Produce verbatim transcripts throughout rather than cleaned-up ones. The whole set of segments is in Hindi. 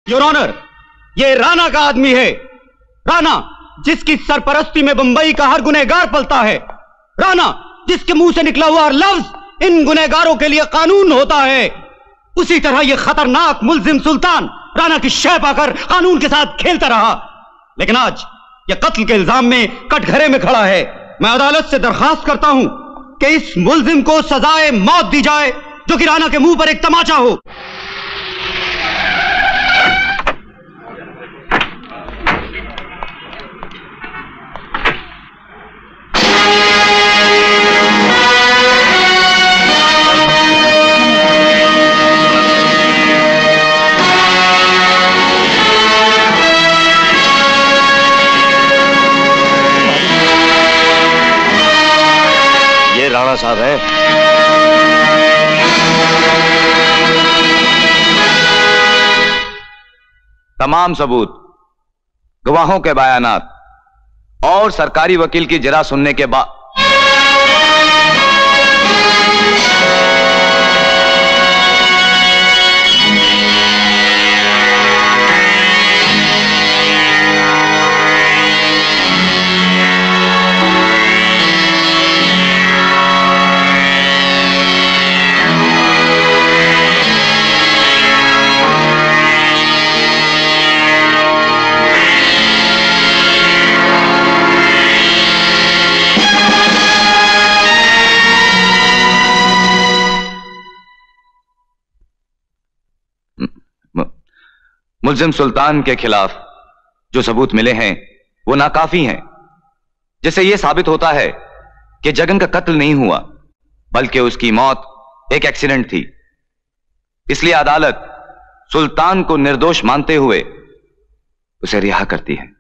योर ऑनर, ये राणा का आदमी है। राणा जिसकी सरपरस्ती में बंबई का हर गुनहगार पलता है। राणा जिसके मुंह से निकला हुआ हर लफ्ज इन गुनहगारों के लिए कानून होता है। उसी तरह यह खतरनाक मुल्जिम सुल्तान राणा की शह पाकर कानून के साथ खेलता रहा, लेकिन आज यह कत्ल के इल्जाम में कटघरे में खड़ा है। मैं अदालत से दरखास्त करता हूं कि इस मुल्जिम को सजाए मौत दी जाए, जो कि राणा के मुंह पर एक तमाचा हो। राणा साहब है। तमाम सबूत, गवाहों के बयानात और सरकारी वकील की जरा सुनने के बाद मुल्जिम सुल्तान के खिलाफ जो सबूत मिले हैं वो नाकाफी हैं, जिससे यह साबित होता है कि जगन का कत्ल नहीं हुआ, बल्कि उसकी मौत एक एक्सीडेंट थी। इसलिए अदालत सुल्तान को निर्दोष मानते हुए उसे रिहा करती है।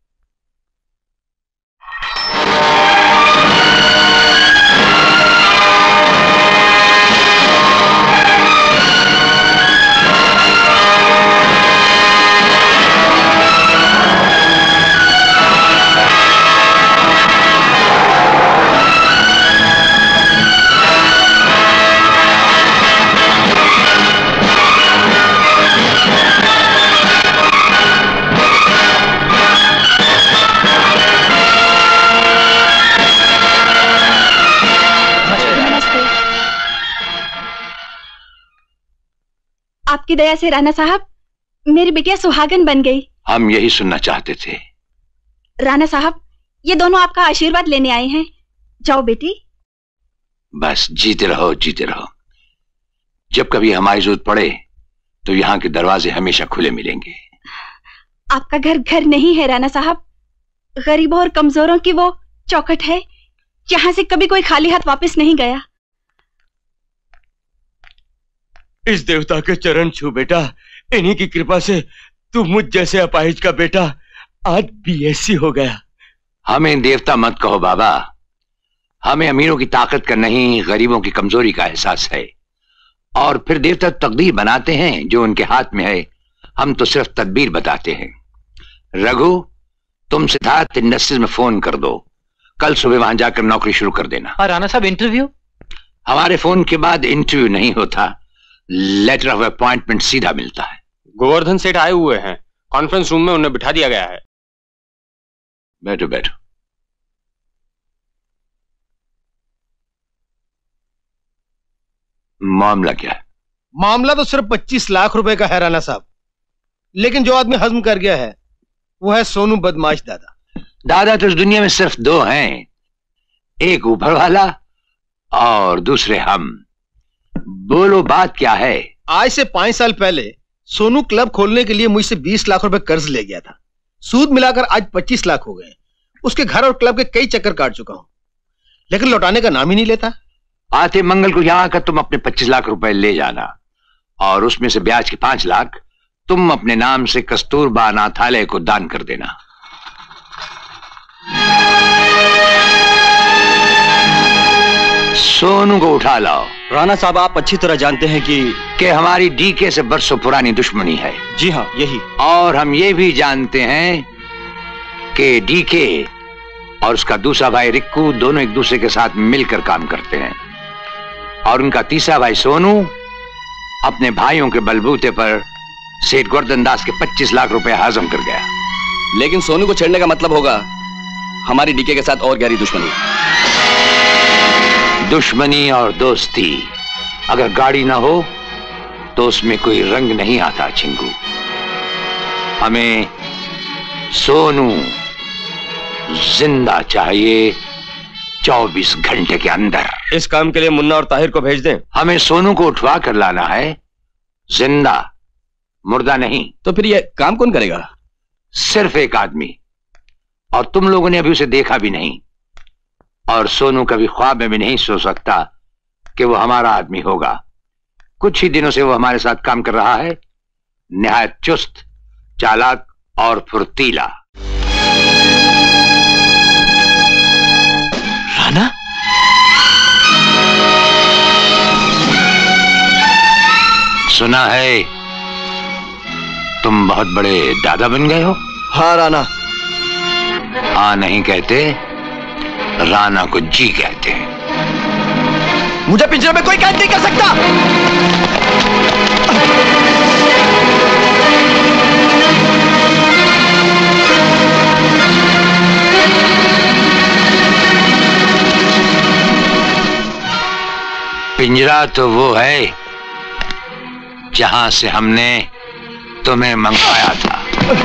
आपकी दया से राणा साहब मेरी बिटिया सुहागन बन गई। हम यही सुनना चाहते थे। राणा साहब ये दोनों आपका आशीर्वाद लेने आए हैं। जाओ बेटी। बस जीते रहो जीते रहो। जब कभी हमारी जरूरत पड़े तो यहाँ के दरवाजे हमेशा खुले मिलेंगे। आपका घर घर नहीं है राणा साहब, गरीबों और कमजोरों की वो चौखट है जहां से कभी कोई खाली हाथ वापस नहीं गया। इस देवता के चरण छू बेटा, इन्हीं की कृपा से तू मुझ जैसे अपाहिज का बेटा आज बीएससी हो गया। हमें देवता मत कहो बाबा, हमें अमीरों की ताकत का नहीं गरीबों की कमजोरी का एहसास है। और फिर देवता तकदीर बनाते हैं जो उनके हाथ में है, हम तो सिर्फ तदबीर बताते हैं। रघु तुम सिद्धार्थ इंडस्ट्रीज में फोन कर दो, कल सुबह वहां जाकर नौकरी शुरू कर देना। और राणा साहब इंटरव्यू? हमारे फोन के बाद इंटरव्यू नहीं होता, लेटर ऑफ अपॉइंटमेंट सीधा मिलता है। गोवर्धन सेठ आए हुए हैं, कॉन्फ्रेंस रूम में उन्हें बिठा दिया गया है। बैठो बैठो। मामला क्या है? मामला तो सिर्फ पच्चीस लाख रुपए का है राणा साहब, लेकिन जो आदमी हजम कर गया है वो है सोनू बदमाश दादा। दादा तो इस दुनिया में सिर्फ दो हैं, एक ऊपर वाला और दूसरे हम। बोलो बात क्या है? आज से पांच साल पहले सोनू क्लब खोलने के लिए मुझसे बीस लाख रुपए कर्ज ले गया था। सूद मिलाकर आज पच्चीस लाख हो गए। उसके घर और क्लब के कई चक्कर काट चुका हूं, लेकिन लौटाने का नाम ही नहीं लेता। आते मंगल को यहां आकर तुम अपने पच्चीस लाख रुपए ले जाना और उसमें से ब्याज के पांच लाख तुम अपने नाम से कस्तूरबा अनाथालय को दान कर देना। सोनू को उठा लाओ। राणा साहब आप अच्छी तरह जानते हैं कि कि हमारी डीके से बरसों पुरानी दुश्मनी है। जी हाँ यही। और हम ये भी जानते हैं कि डीके और उसका दूसरा भाई रिक्कू दोनों एक दूसरे के साथ मिलकर काम करते हैं और उनका तीसरा भाई सोनू अपने भाइयों के बलबूते पर सेठ गोवर्धन दास के पच्चीस लाख रुपए हजम कर गया। लेकिन सोनू को छेड़ने का मतलब होगा हमारी डीके के साथ और गहरी दुश्मनी। दुश्मनी और दोस्ती अगर गाड़ी ना हो तो उसमें कोई रंग नहीं आता चिंगू। हमें सोनू जिंदा चाहिए चौबीस घंटे के अंदर। इस काम के लिए मुन्ना और ताहिर को भेज दें। हमें सोनू को उठवा कर लाना है, जिंदा, मुर्दा नहीं। तो फिर ये काम कौन करेगा? सिर्फ एक आदमी, और तुम लोगों ने अभी उसे देखा भी नहीं, और सोनू कभी ख्वाब में भी नहीं सोच सकता कि वो हमारा आदमी होगा। कुछ ही दिनों से वो हमारे साथ काम कर रहा है, निहायत चुस्त, चालाक और फुर्तीला। राणा? सुना है तुम बहुत बड़े दादा बन गए हो? हाँ राणा। हाँ नहीं कहते, राणा को जी कहते हैं। मुझे पिंजरे में कोई कैद नहीं कर सकता। पिंजरा तो वो है जहां से हमने तुम्हें मंगवाया था।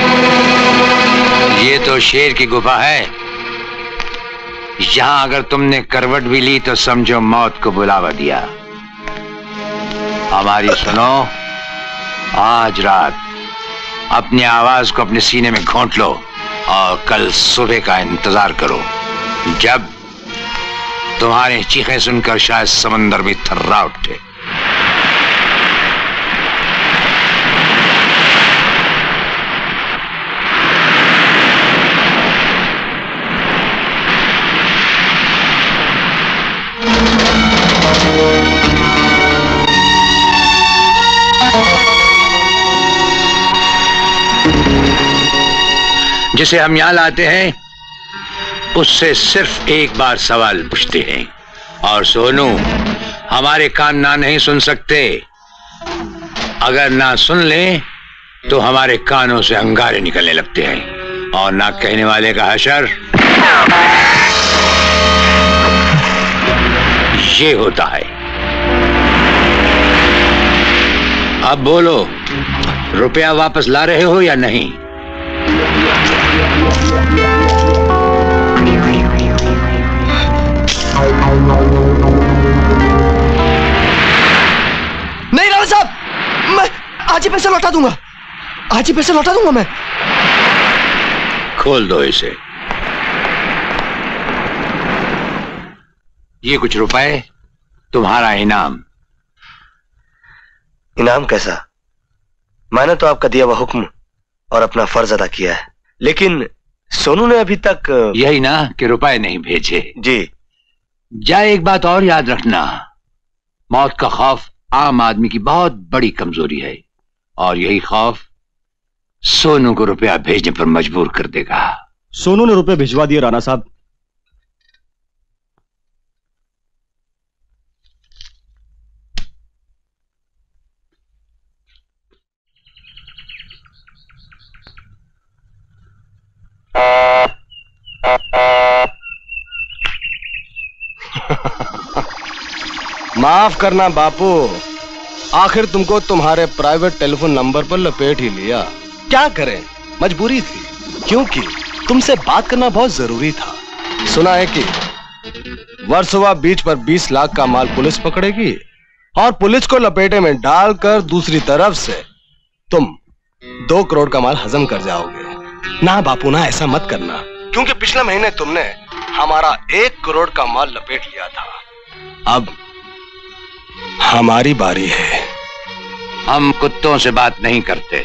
ये तो शेर की गुफा है, यहां अगर तुमने करवट भी ली तो समझो मौत को बुलावा दिया। हमारी सुनो, आज रात अपनी आवाज को अपने सीने में घोंट लो और कल सुबह का इंतजार करो, जब तुम्हारी चीखें सुनकर शायद समंदर भी थर्रा उठे। जिसे हम यहां लाते हैं उससे सिर्फ एक बार सवाल पूछते हैं, और सोनू हमारे कान ना नहीं सुन सकते। अगर ना सुन ले तो हमारे कानों से अंगारे निकलने लगते हैं, और ना कहने वाले का हशर ये होता है। अब बोलो, रुपया वापस ला रहे हो या नहीं? नहीं राणा साहब, मैं आज ही पैसे लौटा दूंगा, आज ही पैसे लौटा दूंगा मैं। खोल दो इसे। ये कुछ रुपए तुम्हारा इनाम। इनाम कैसा? मैंने तो आपका दिया हुआ हुक्म और अपना फर्ज अदा किया है, लेकिन सोनू ने अभी तक। यही ना कि रुपए नहीं भेजे? जी। जा, एक बात और याद रखना, मौत का खौफ आम आदमी की बहुत बड़ी कमजोरी है, और यही खौफ सोनू को रुपया भेजने पर मजबूर कर देगा। सोनू ने रुपए भिजवा दिए राणा साहब। माफ करना बापू, आखिर तुमको तुम्हारे प्राइवेट टेलीफोन नंबर पर लपेट ही लिया। क्या करें, मजबूरी थी, क्योंकि तुमसे बात करना बहुत जरूरी था। सुना है कि वर्सोवा बीच पर बीस लाख का माल पुलिस पकड़ेगी, और पुलिस को लपेटे में डालकर दूसरी तरफ से तुम दो करोड़ का माल हजम कर जाओगे। ना बापू ना, ऐसा मत करना, क्योंकि पिछले महीने तुमने हमारा एक करोड़ का माल लपेट लिया था। अब हमारी बारी है। हम कुत्तों से बात नहीं करते।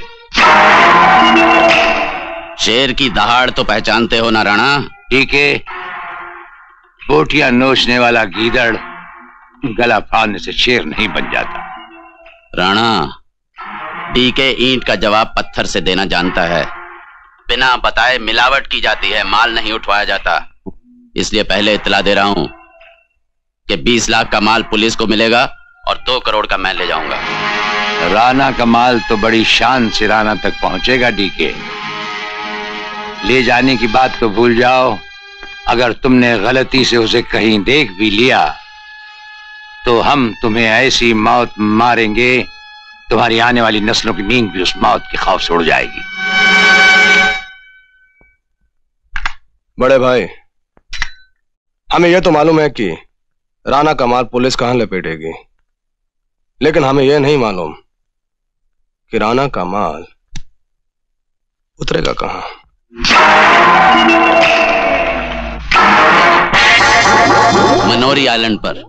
शेर की दहाड़ तो पहचानते हो ना राणा? ठीक है, बोटियां नोचने वाला गीदड़ गला फाड़ने से शेर नहीं बन जाता। राणा, डीके ईंट का जवाब पत्थर से देना जानता है। बिना बताए मिलावट की जाती है, माल नहीं उठवाया जाता। इसलिए पहले इत्तला दे रहा हूं कि बीस लाख का माल पुलिस को मिलेगा और दो करोड़ का मैं ले जाऊंगा। राणा का माल तो बड़ी शान से राणा तक पहुंचेगा डीके। ले जाने की बात तो भूल जाओ। अगर तुमने गलती से उसे कहीं देख भी लिया तो हम तुम्हें ऐसी मौत मारेंगे, तुम्हारी आने वाली नस्लों की नींद भी उस मौत के खौफ से उड़ जाएगी। बड़े भाई, हमें यह तो मालूम है कि राणा का माल पुलिस कहां लपेटेगी, लेकिन हमें यह नहीं मालूम कि राणा का माल उतरेगा कहां। मनोरी आइलैंड पर